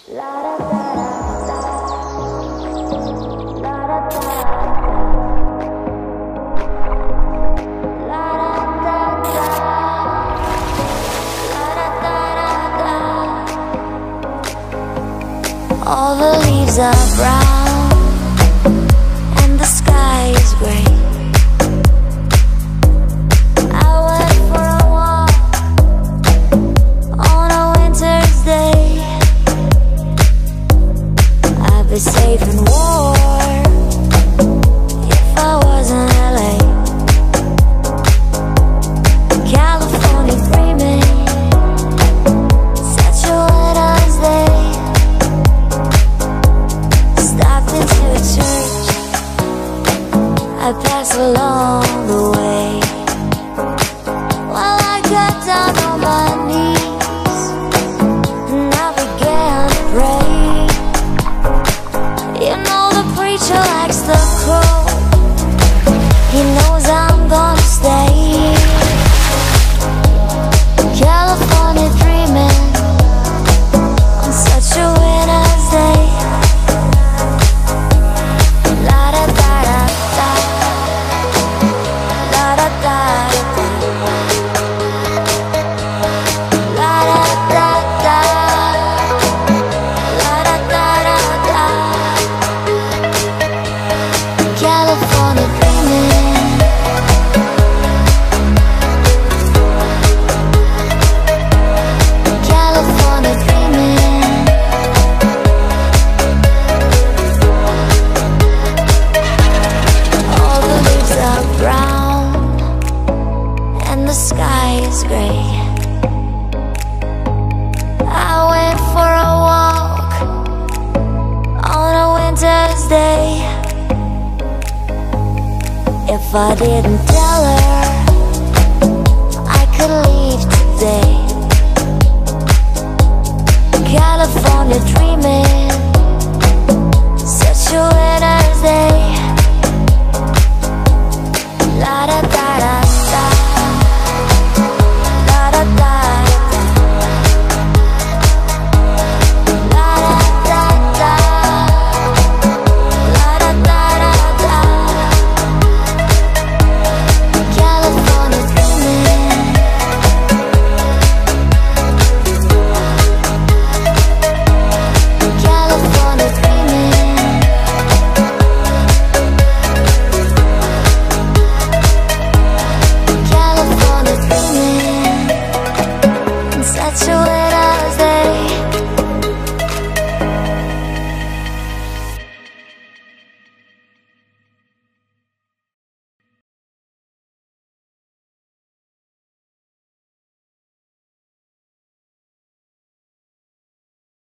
All the leaves are brown and the sky is gray. I went for a walk on a winter's day. I'd be safe and warm if I was in LA. California dreaming, such a winter's day. Stopped into a church, I passed along the way. While I got down on my knees and I began to pray. You know the preacher likes the crow, he knows I'm gonna stay. California dreaming on such a winter's day. La da da da da, la da da da, la da da da, la da da da da. California dreaming, California dreaming. All the leaves are brown and the sky is gray. I went for a walk on a winter's day. If I didn't tell her I could leave today.